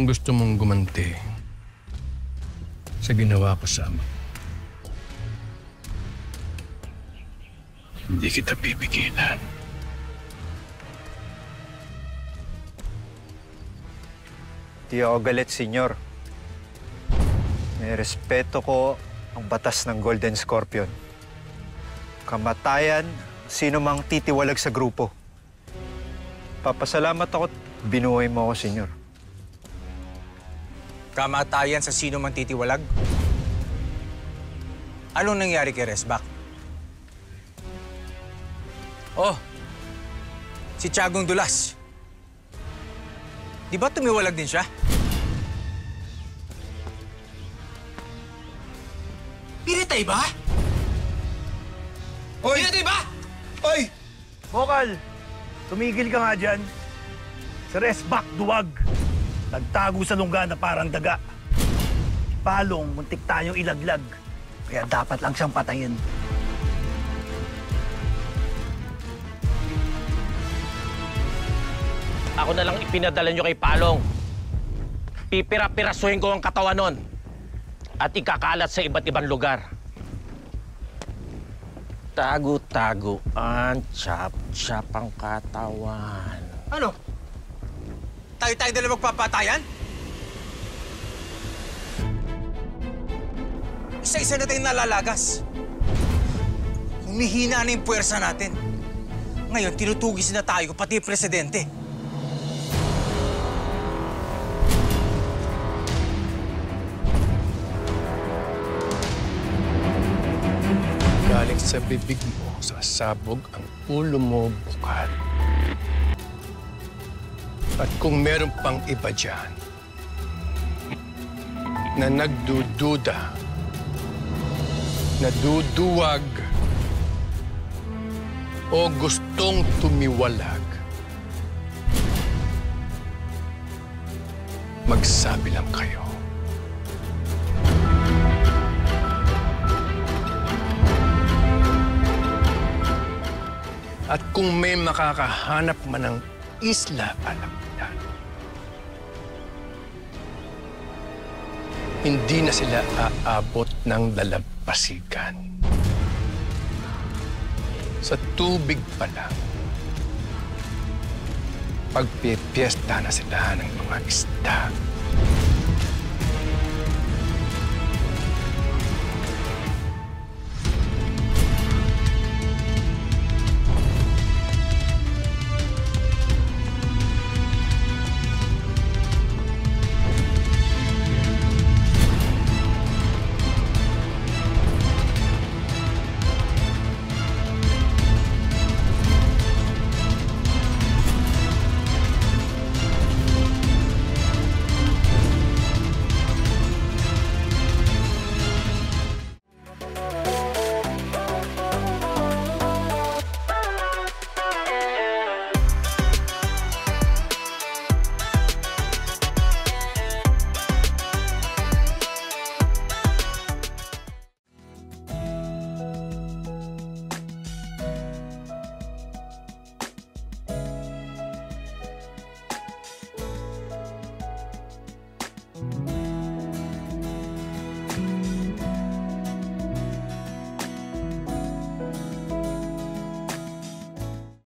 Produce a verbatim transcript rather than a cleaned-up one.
kung gusto mong gumanti sa ginawa ko sa ama, hindi kita pipigilan. Di ako galit, senyor. May respeto ko ang batas ng Golden Scorpion. Kamatayan, sino mang titiwalag sa grupo. Papasalamat ako at binuhay mo ako, senyor. Kamatayan sa sino mang titiwalag? Anong nangyari kay Resbak? Oh, si Tiagong Dulas. Di ba tumiwalag din siya? Pinatay ba? Oy! Pinatay ba? Oy! Bokal, tumigil ka nga dyan. Si Resbak duwag. Nagtago sa lungga na parang daga. Palong, muntik tayong ilaglag. Kaya dapat lang siyang patayin. Ako na lang ipinadala nyo kay Palong. Pipira-pirasuhin ko ang katawan nun at ikakalat sa iba't ibang lugar. Tago-taguan, chap-chap ang katawan. Ano? Tayo-tayo na lang magpapatayan? Isa-isa na tayong nalalagas. Humihina na yung puwersa natin. Ngayon, tinutugis na tayo, pati yung presidente. Galing sa bibig mo, sasabog ang ulo mo, Bokal. At kung meron pang iba dyan na nagdududa, naduduwag, o gustong tumiwalag, magsabi lang kayo. At kung may makakahanap man ng isla alam nila, hindi na sila aabot ng dalampasigan. Sa tubig pa lang, pagpipiesta na sila ng mga isda.